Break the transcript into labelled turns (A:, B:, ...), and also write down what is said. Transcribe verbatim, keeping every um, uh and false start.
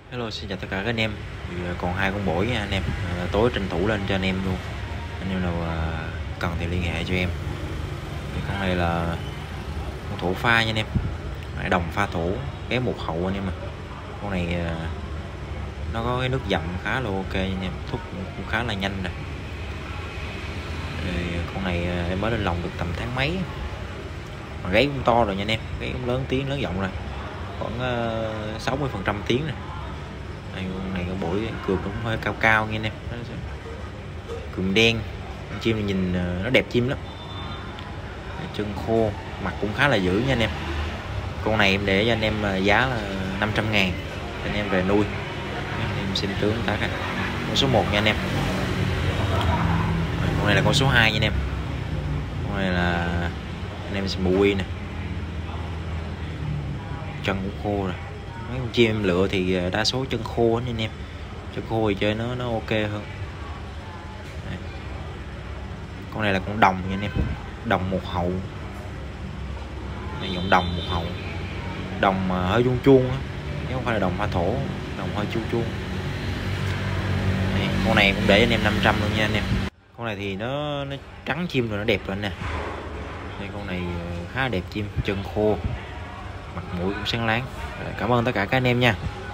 A: Hello, xin chào tất cả các anh em. Thì còn hai con bổi nha anh em. À, tối tranh thủ lên cho anh em luôn. Anh em nào à, cần thì liên hệ cho em. Thì con này là con thổ pha nha anh em. Đồng pha thổ, bé một hậu anh em à. Con này à, nó có cái nước dặm khá là ok nha anh em, thúc cũng khá là nhanh nè. Rồi, con này à, em mới lên lồng được tầm tháng mấy. Mà gáy cũng to rồi nha anh em, gáy cũng lớn tiếng lớn giọng rồi. Khoảng uh, sáu mươi phần trăm tiếng này. Đây, con này con bổi cườm cũng hơi cao cao nha anh em, cườm đen, con chim này nhìn nó đẹp chim lắm, chân khô, mặt cũng khá là dữ nha anh em. Con này em để cho anh em giá là năm trăm ngàn anh em về nuôi. Anh em xin tướng tác à. Con số một nha anh em. Con này là con số hai nha anh em. Con này là anh em xin bù quy nè, chân cũng khô rồi. Mấy con chim em lựa thì đa số chân khô anh em, chân khô thì chơi nó nó ok hơn. Đây. Con này là con đồng nha anh em, đồng một hậu, dòng đồng một hậu, đồng mà hơi chuông chuông á, chứ không phải là đồng pha thổ, đồng hơi chuông chuông. Đây, con này cũng để anh em năm trăm luôn nha anh em. Con này thì nó nó trắng chim rồi, nó đẹp rồi nè. Đây, con này khá đẹp chim, chân khô, mặt mũi cũng sáng láng. Cảm ơn tất cả các anh em nha.